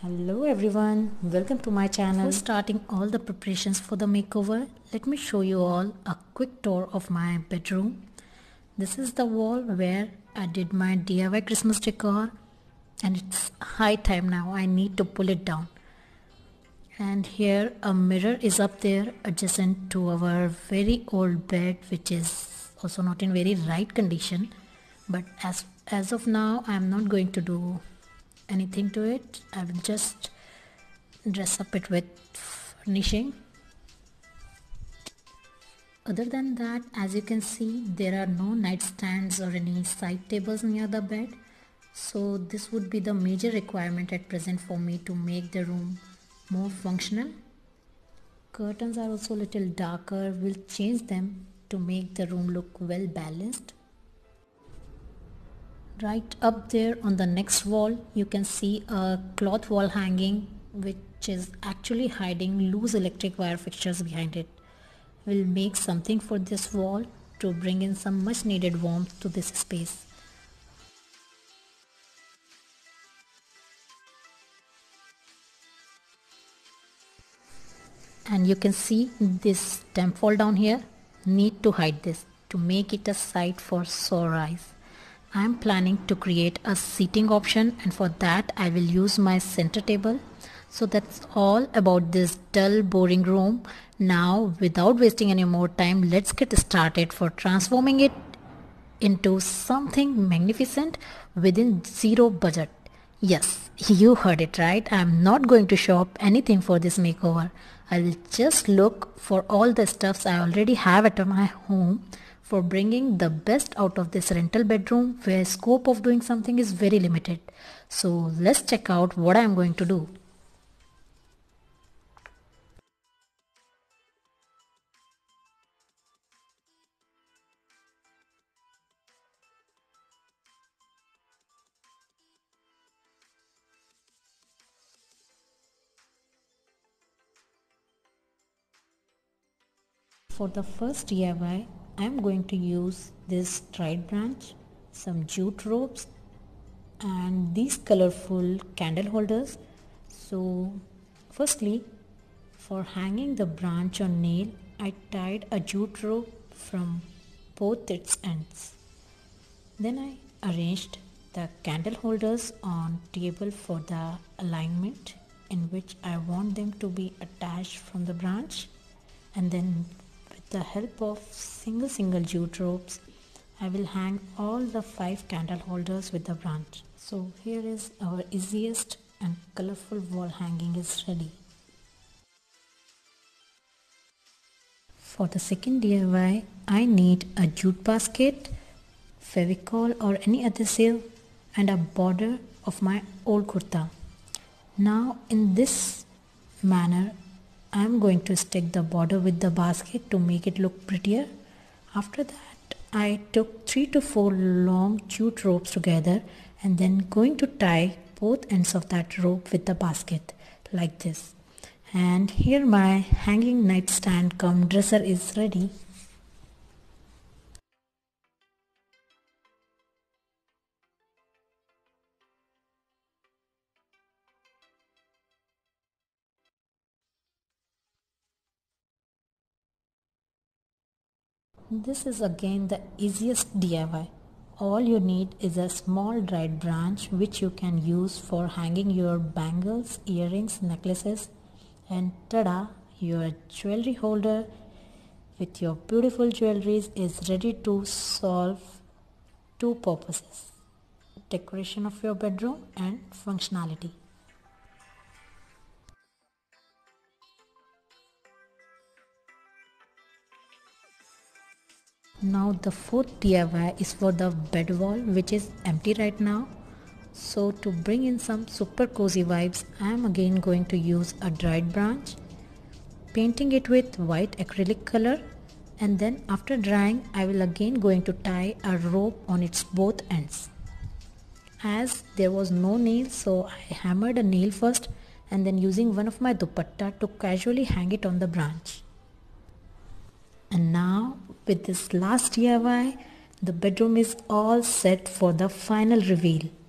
Hello everyone, welcome to my channel. Before starting all the preparations for the makeover, let me show you all a quick tour of my bedroom. This is the wall where I did my DIY Christmas decor, and it's high time now. I need to pull it down. And here a mirror is up there adjacent to our very old bed, which is also not in very right condition. But as of now, I am not going to do anything to it. I will just dress up it with furnishing. Other than that, as you can see, there are no nightstands or any side tables near the bed, so this would be the major requirement at present for me to make the room more functional. Curtains are also a little darker. We'll change them to make the room look well balanced. Right up there on the next wall, you can see a cloth wall hanging which is actually hiding loose electric wire fixtures behind it. We'll make something for this wall to bring in some much needed warmth to this space. And you can see this temp wall down here. Need to hide this to make it a sight for sore eyes. I am planning to create a seating option, and for that I will use my center table. So that's all about this dull boring room. Now without wasting any more time, let's get started for transforming it into something magnificent within zero budget. Yes, you heard it right. I am not going to shop anything for this makeover. I will just look for all the stuffs I already have at my home for bringing the best out of this rental bedroom where scope of doing something is very limited. So let's check out what I am going to do. For the first DIY, I am going to use this dried branch, some jute ropes, and these colorful candle holders. So firstly, for hanging the branch on nail, I tied a jute rope from both its ends. Then I arranged the candle holders on table for the alignment in which I want them to be attached from the branch, and then with the help of single jute ropes, I will hang all the 5 candle holders with the branch. So here is our easiest and colorful wall hanging is ready. For the second DIY, I need a jute basket, Fevicol or any adhesive, and a border of my old kurta. Now in this manner, I am going to stick the border with the basket to make it look prettier. After that, I took 3 to 4 long jute ropes together and then going to tie both ends of that rope with the basket like this. And here my hanging nightstand cum dresser is ready. This is again the easiest DIY. All you need is a small dried branch which you can use for hanging your bangles, earrings, necklaces, and tada, your jewelry holder with your beautiful jewelries is ready to solve 2 purposes: decoration of your bedroom and functionality. Now the fourth DIY is for the bed wall, which is empty right now. So to bring in some super cozy vibes, I am again going to use a dried branch, painting it with white acrylic color, and then after drying I will again going to tie a rope on its both ends. As there was no nail, so I hammered a nail first and then using one of my dupatta to casually hang it on the branch. And now with this last DIY, the bedroom is all set for the final reveal.